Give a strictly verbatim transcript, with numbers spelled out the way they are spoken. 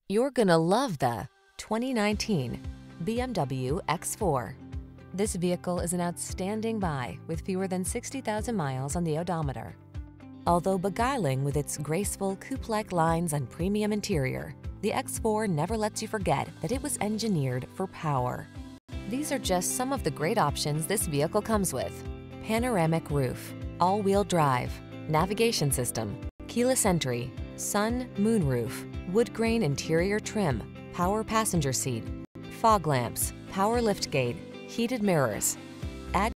You're gonna love the twenty nineteen B M W X four. This vehicle is an outstanding buy with fewer than sixty thousand miles on the odometer. Although beguiling with its graceful coupe-like lines and premium interior, the X four never lets you forget that it was engineered for power. These are just some of the great options this vehicle comes with: panoramic roof, all-wheel drive, navigation system, keyless entry, sun, moon roof, wood grain interior trim, power passenger seat, fog lamps, power liftgate, heated mirrors. Add